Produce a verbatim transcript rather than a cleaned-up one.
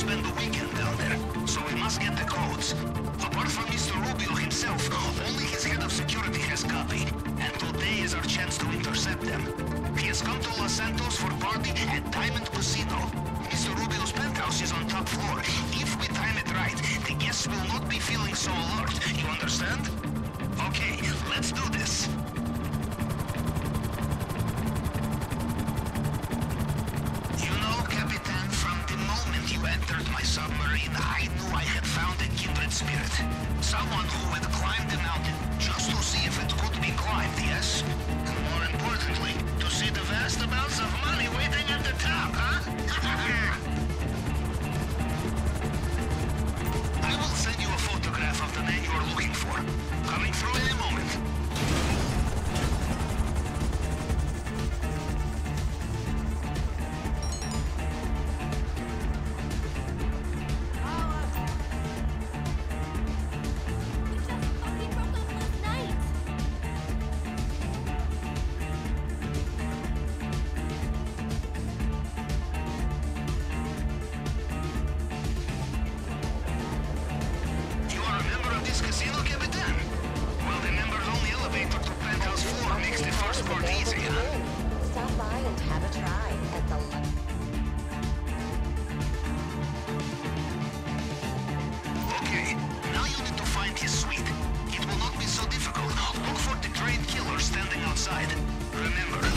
spend the weekend down there, so we must get the codes. Apart from Mister Rubio himself, only his head of security has copy, and today is our chance to intercept them. He has come to Los Santos for party at Diamond Casino. Mister Rubio's penthouse is on top floor. If we time it right, the guests will not be feeling so alert. You understand? Okay, let's do this. You know, Capitan, from the moment you entered my submarine, I knew I had found a kindred spirit. Someone who had climbed the mountain just to see if it could be climbed, yes? And more importantly, to see the vast amounts of money waiting at the top, huh? I will send you a photograph of the man you are looking for. Coming through in a moment. Casino, Capitan? Well, the members only elevator to Penthouse four makes the first part easy, huh? Stop by and have a try at the... Okay, now you need to find his suite. It will not be so difficult. Look for the trained killer standing outside. Remember,